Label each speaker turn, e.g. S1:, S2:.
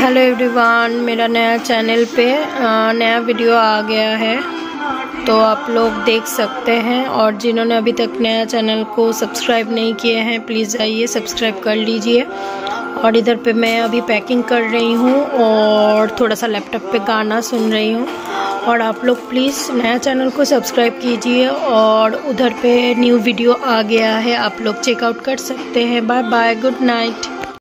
S1: Hello everyone, मेरा नया channel पे नया वीडियो आ गया है तो आप लोग देख सकते हैं। और जिन्होंने अभी तक नया चैनल को सब्सक्राइब नहीं किए हैं प्लीज़ आइए सब्सक्राइब कर लीजिए। और इधर पे मैं अभी पैकिंग कर रही हूँ और थोड़ा सा लैपटॉप पे गाना सुन रही हूँ। और आप लोग प्लीज़ नया चैनल को सब्सक्राइब कीजिए और उधर पे न्यू वीडियो आ गया है, आप लोग चेकआउट कर सकते हैं। Bye bye, good night.